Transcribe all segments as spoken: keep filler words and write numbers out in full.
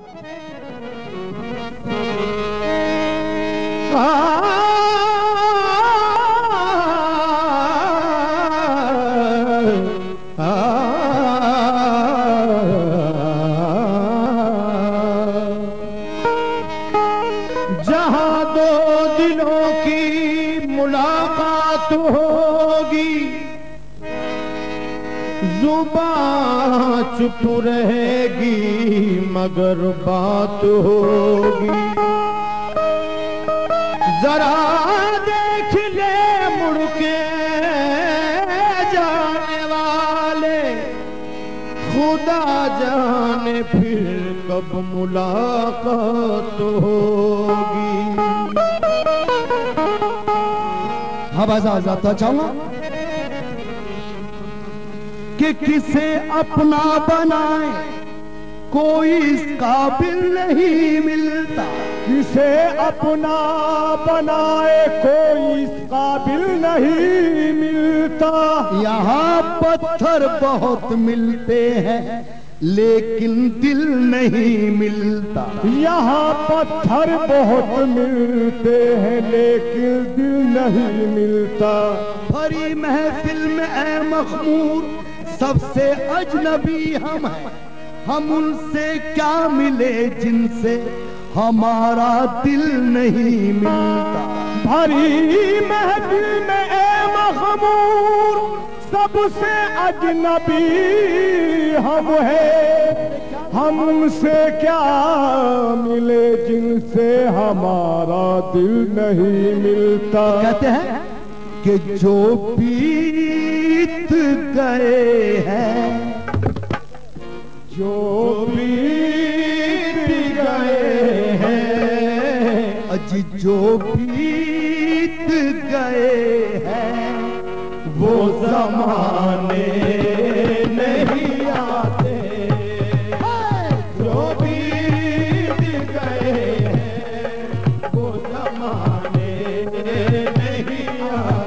जहां दो दिलों की मुलाकात होगी, जुबान चुप रहेगी मगर बात होगी। जरा देख ले मुड़ के जाने वाले, खुदा जाने फिर कब मुलाकात होगी। हाँ बाजा जाता चाहूंगा कि किसे अपना बनाए कोई इस काबिल नहीं मिलता, किसे अपना बनाए कोई इस काबिल नहीं मिलता। यहाँ पत्थर बहुत मिलते हैं लेकिन दिल नहीं मिलता। यहाँ पत्थर बहुत मिलते हैं लेकिन दिल नहीं मिलता। भरी महफिल में ऐ मखमूर सबसे अजनबी हम हैं, हम उनसे क्या मिले जिनसे हमारा दिल नहीं मिलता। भरी महफिल में ऐ मखमूर सबसे अजनबी हम हैं, हम उनसे क्या मिले जिनसे हमारा दिल नहीं मिलता। कहते हैं कि जो बीत गए हैं, जो बीत गए हैं, अजी जो बीत गए हैं वो ज़माने नहीं आते। जो बीत गए हैं वो ज़माने नहीं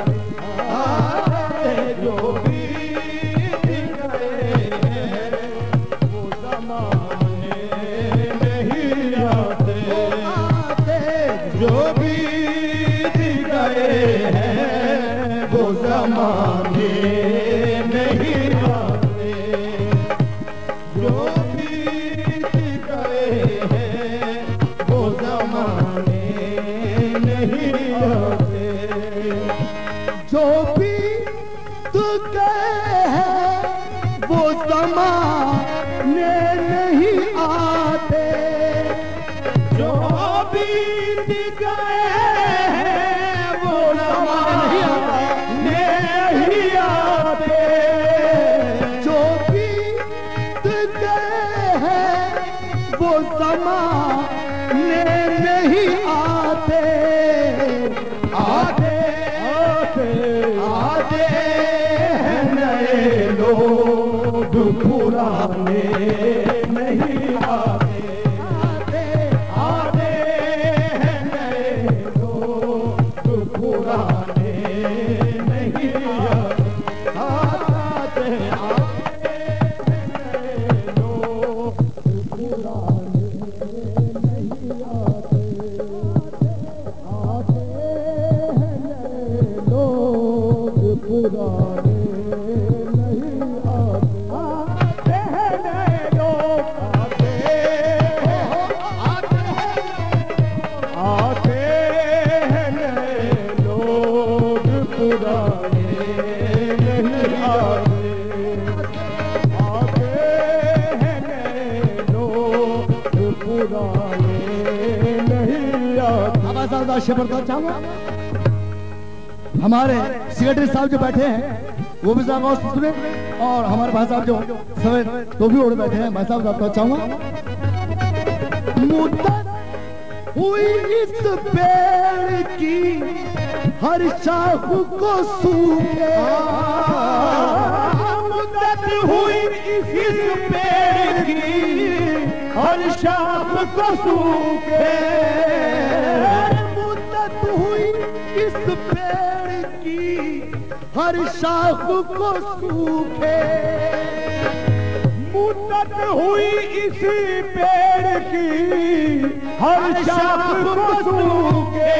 आते। जो बीत गए हैं वो ज़माने नहीं आते। जो बीत गए हैं वो ज़माने नहीं आते। जो बीत गए हैं वो ज़माने नहीं आते। जो बीत गए हैं वो ज़माने नहीं आते। जो बीत गए हैं वो ज़माने नहीं आते। जो बीत गए हैं वो ज़माने नहीं आते। आते आते आते हैं नए लोग पुराने नहीं आते। आते आते हैं नए लोग पुराने नहीं आते। आते आते हैं नए लोग पुराने नहीं आते। आते हैं नए लोग पुराने नहीं आते। आते हैं नए लोग, आते आते हैं नए लोग पुराने नहीं आते। आते हैं नए लोग पुराने नहीं आते। अब ऐसा शेफर चाहूंगा हमारे सेक्रेटरी साहब जो बैठे हैं वो भी साहब सुने, और हमारे भाई साहब जो सवेर तो भी ओढ़ बैठे हैं। भाई साहब आपको चाहूंगा मुद्दत हुई इस पेड़ की हर शाख को सूखे। मुद्दत हुई इस पेड़ की हर शाख को सूखे। मुद्दत हुई इस पेड़ की हर शाख को सूखे। मुद्दत हुई इसी पेड़ पेड़ की हर शाख को सूखे,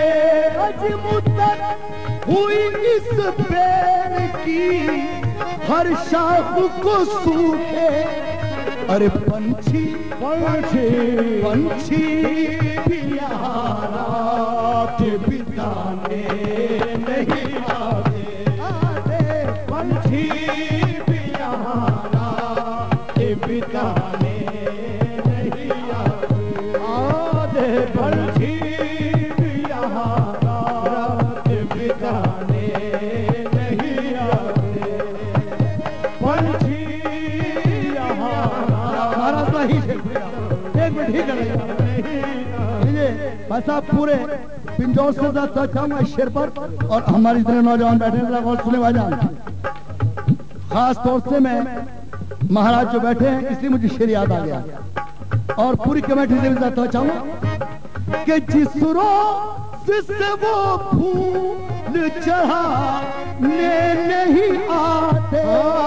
मुद्दत हुई इस पेड़ की हर शाख को सूखे। अरे पंछी पंछी पंछी भी यहाँ रात बिताने नहीं आते, आते पंछी भी यहाँ रात बिताने नहीं आते, आते पंछी भी यहाँ रात बिताने नहीं आते, पंछी यहाँ हमारा सही है। एक मिनट ठीक है भाई साहब, पूरे पिंजौर से ज्यादा चाहूंगा इस शेर पर, और हमारे इतने नौजवान बैठे हैं और सुने भाईजान, खास तौर से मैं महाराज जो बैठे हैं इसलिए मुझे शेर याद आ गया, और पूरी कमेटी से भी ज्यादा चाहूंगा कि जिस रोज से वो फूल चढ़ाने नहीं आते,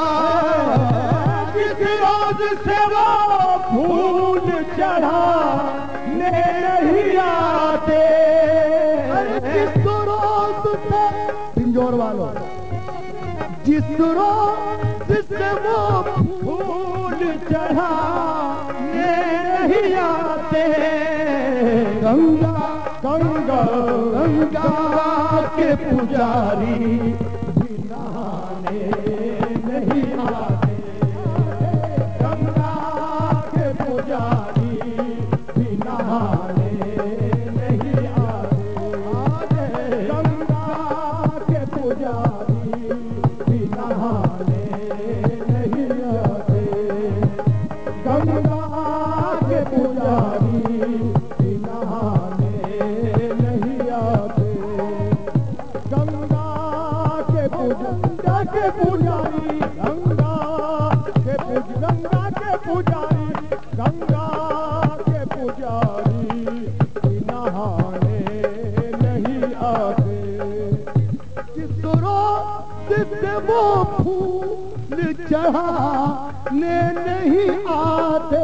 जिस रोज से वो फूल चढ़ाने नहीं आते, जिस रोज से पिंजौर वालों, जिस रोज से वो फूल चढ़ाने नहीं आते, गंगा गंगा गंगा के पुजारी भी नहाने नहीं आते, गंगा के पुजारी भी नहाने नहीं आते, गंगा के पुजारी भी नहाने नहीं आते, गंगा के पुजारी भी नहाने नहीं आते, गंगा के पूजा के पुजारी, गंगा के पूज गंगा के पुजारी, गंगा के पुजारी भी नहाने नहीं आते, जिस रोज से वो फूल चढ़ाने नहीं आते,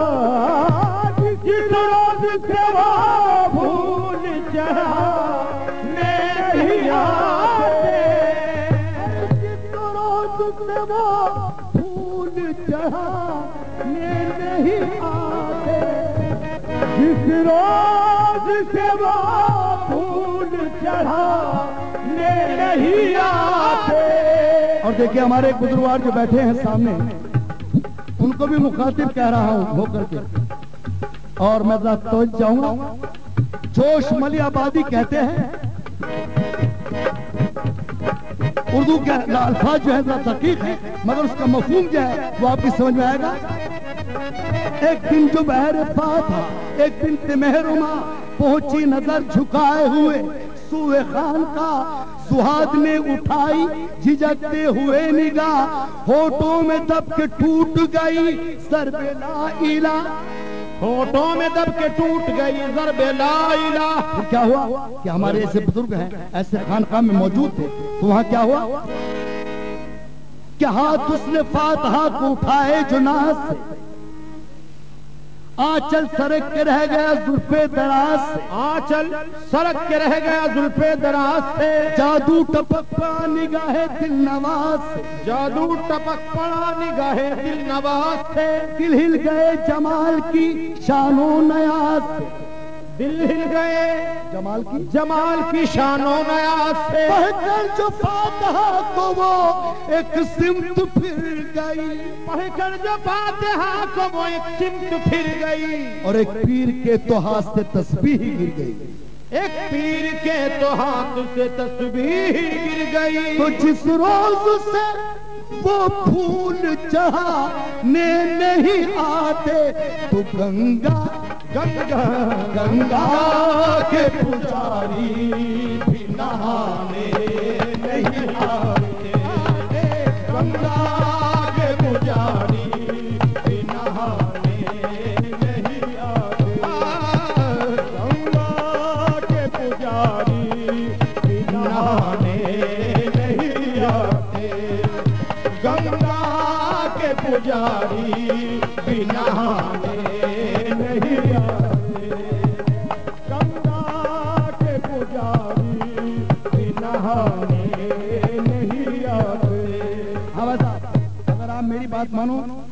जिस रोज से वो फूल चढ़ाने नहीं आते, जिस रोज से वो फूल चढ़ाने नहीं आते, जिस रोज से वो फूल चढ़ाने नहीं आते। और देखिए हमारे बुजुर्गवार जो बैठे हैं सामने, उनको भी मुखातिब कह रहा हूं होकर के, और मैं जरा तो जाऊंगा, जोश मली आबादी कहते हैं, उर्दू के अल्फाज जो है जरा दकीक है, मगर उसका मफहूम जो है वो आपकी समझ में आएगा। एक दिन जो बहर पा था, एक दिन तिमहरुमा पहुंची नजर झुकाए हुए सूए खान का, सुहाग ने उठाई झिझकते हुए निगाह, होठों में दब के टूट गई ज़र्बे ला इला, होठों में दब के टूट गई ज़र्बे ला इला। फिर क्या हुआ कि हमारे ऐसे बुजुर्ग हैं, ऐसे खानकाह में मौजूद थे, तो वहां क्या हुआ कि हाथ उसने फातहा को उठाए जुनाज से, आंचल सरक के रह गया जुल्फे दराज से, आंचल सरक के रह गया जुल्फे दराज से, जादू टपक पड़ा निगाहे दिल नवाज से, जादू टपक पड़ा निगाहे दिल नवाज से, दिल हिल गए जमाल की शानो नयाज से, दिल हिल गए जमाल की जमाल की शानो नयाज से, पढ़कर जो फातहा को वो एक सिमत फिर गई, पढ़कर जो फातिहा को वो एक सिमत फिर गई, और एक पीर के तो हाथ से तस्बीह गिर गई, एक पीर के तो हाथ से तस्बीह गिर गई। तो जिस रोज से वो फूल चढ़ाने नहीं आते, तो गंगा गंगा गंगा के पुजारी भी नहाने नहीं आते, गंगा के पुजारी भी नहाने नहीं आते, गंगा के पुजारी भी नहाने नहीं आते, गंगा के पुजारी भी नहाने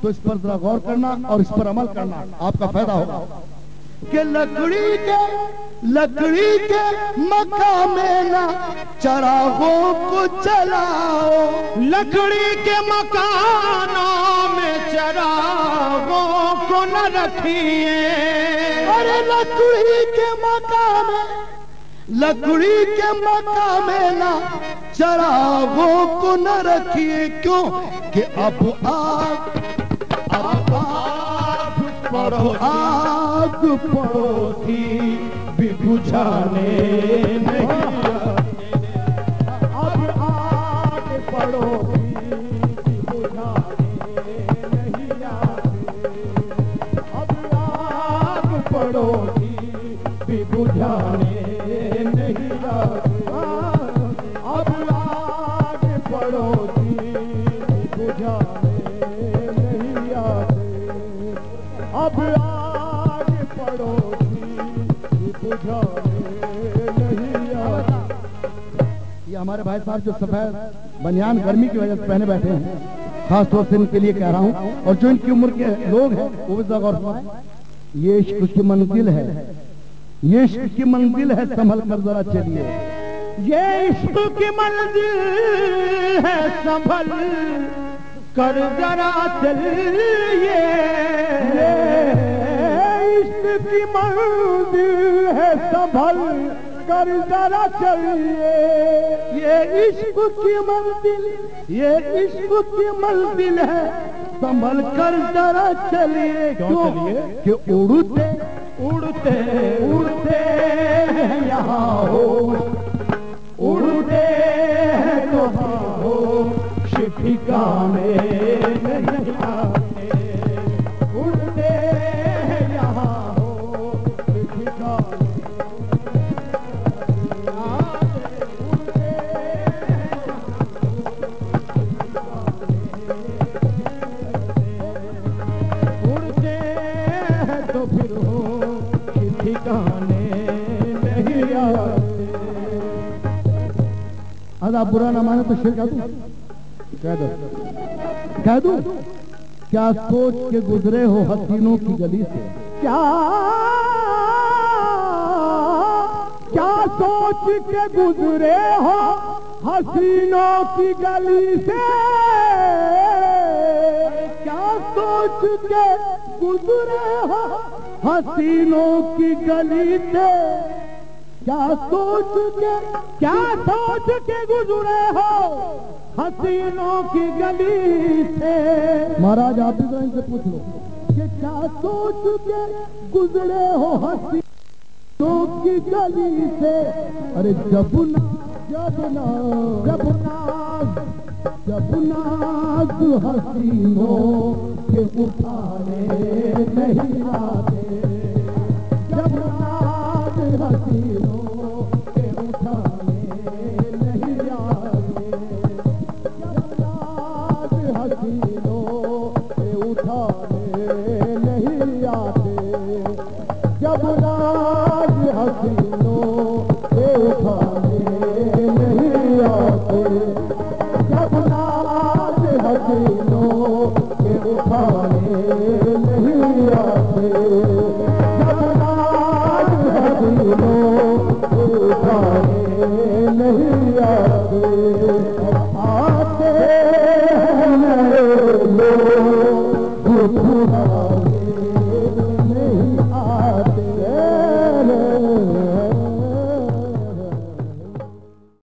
तो इस पर जरा गौर करना और इस पर अमल करना, आपका फायदा होगा। कि लकड़ी के लकड़ी के मकामे ना चरागों को चलाओ, लकड़ी के मकानों में चरागों को न रखिए। अरे लकड़ी के मकामे लकड़ी के मकामे ना चरागों को न रखिए। क्यों कि अब आग अब आग पड़ो आग पड़ोसी भी बुझाने नहीं आते। अब आग पड़ोसी भी बुझाने नहीं आते। अब आग पड़ोसी भी बुझाने नहीं आते। अब आग पड़ोसी भी बुझाने नहीं आते। अब आग पड़ोसी भी बुझाने नहीं आते। ये हमारे भाई साहब जो सफेद बनियान गर्मी की वजह से पहने बैठे हैं, खास तौर से इनके लिए कह रहा हूँ, और जो इनकी उम्र के लोग हैं वो भी गौर फरमाएं। ये इश्क की मंजिल है, ये इश्क की मंजिल है, संभल कर जरा चलिए। ये इश्क की मंजिल है, संभल कर जरा चलिए। इश्क की मंजिल है, संभल कर जरा चलिए। ये इश्क की मंजिल ये इश्क की मंजिल है, संभल कर जरा चलिए। क्यों चलिए? कि उड़ते उड़ते उड़ते हैं यहाँ हो, उड़ते हैं तो हो, ठिकाने नहीं आते। उड़ते हैं यहाँ हो, ठिकाने उड़ते हैं तो फिर हो ठिकाने नहीं आते। आज आप बुरा ना माने तो शेर कह दूं, कह दो कह दूं। क्या सोच के गुजरे हो हसीनों की गली से, क्या क्या सोच के गुजरे हो हसीनों की गली से। क्या सोच के गुजरे हो हसीनों की गली से। क्या सोच के क्या सोच के गुजरे हो हसीनों की गली से। महाराज आप इब्राहिम से पूछ लो कि क्या सोच के गुजरे हो हसीनों की गली से। अरे जब ना जब ना जब नाज जब नाज हसीनों के उठाने नहीं आते। जब नाज हसीनों के उठाने नहीं आते। जब नाज हसीनों के उठाने नहीं आते। जब नाज हसीनों